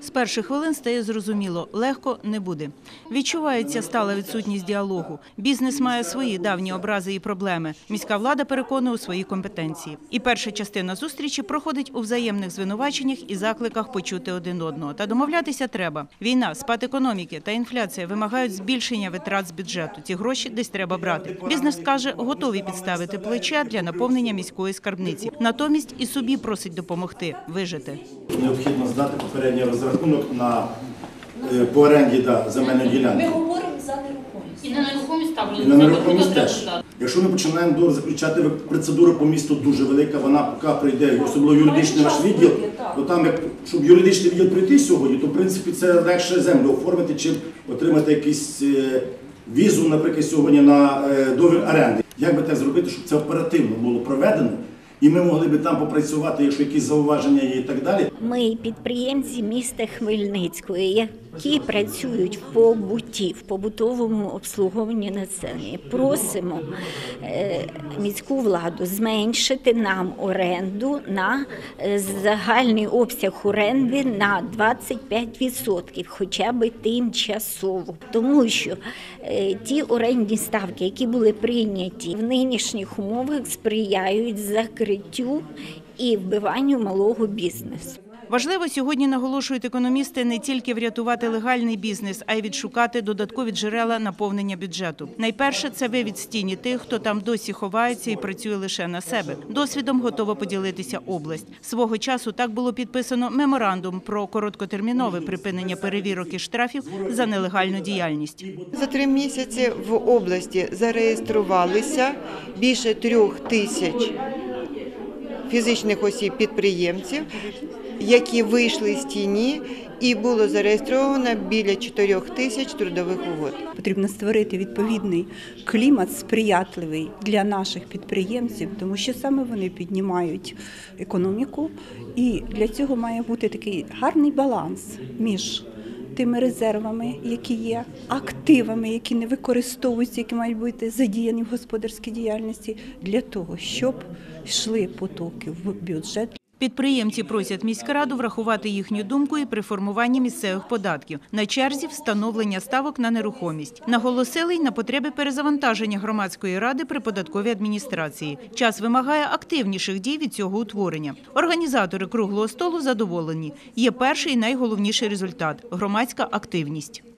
З перших хвилин стає зрозуміло – легко не буде. Відчувається стала відсутність діалогу. Бізнес має свої давні образи і проблеми. Міська влада переконує у своїй компетенції. І перша частина зустрічі проходить у взаємних звинуваченнях і закликах почути один одного. Та домовлятися треба. Війна, спад економіки та інфляція вимагають збільшення витрат з бюджету. Ці гроші десь треба брати. Бізнес каже, готові підставити плече для наповнення міської скарбниці. Натомість і собі просить допомогти вижити. Необхідно здати попередній розрахунок по оренді земельної ділянки. Ми говоримо за нерухомість. І на нерухомість також. І на нерухомість теж. Якщо ми починаємо договір заключати, процедура по місту дуже велика, вона поки прийде, особливо юридичний ваш відділ, то там, щоб юридичний відділ прийти сьогодні, то в принципі це легше землю оформити, чим отримати якусь візу, наприклад, сьогодні на договір оренди. Як би так зробити, щоб це оперативно було проведено? І ми могли б там попрацювати, якщо якісь зауваження є і так далі. Ми підприємці міста Хмельницького, які працюють в побуті, в побутовому обслуговуванні населення. Просимо міську владу зменшити нам оренду на загальний обсяг оренди на 25%, хоча б тимчасово. Тому що ті орендні ставки, які були прийняті в нинішніх умовах, сприяють закриттю і вбиванню малого бізнесу. Важливо сьогодні, наголошують економісти, не тільки врятувати легальний бізнес, а й відшукати додаткові джерела наповнення бюджету. Найперше – це вивід з тіні тих, хто там досі ховається і працює лише на себе. Досвідом готова поділитися область. Свого часу так було підписано меморандум про короткотермінове припинення перевірок і штрафів за нелегальну діяльність. За 3 місяці в області зареєструвалися більше 3 тисяч фізичних осіб-підприємців, які вийшли з тіні, і було зареєстровано біля 4 тисяч трудових угод. Потрібно створити відповідний клімат сприятливий для наших підприємців, тому що саме вони піднімають економіку, і для цього має бути такий гарний баланс між тими резервами, які є, активами, які не використовуються, які мають бути задіяні в господарській діяльності, для того, щоб йшли потоки в бюджет. Підприємці просять міськраду врахувати їхню думку і при формуванні місцевих податків. На черзі встановлення ставок на нерухомість. Наголосили й на потреби перезавантаження громадської ради при податковій адміністрації. Час вимагає активніших дій від цього утворення. Організатори круглого столу задоволені. Є перший і найголовніший результат – громадська активність.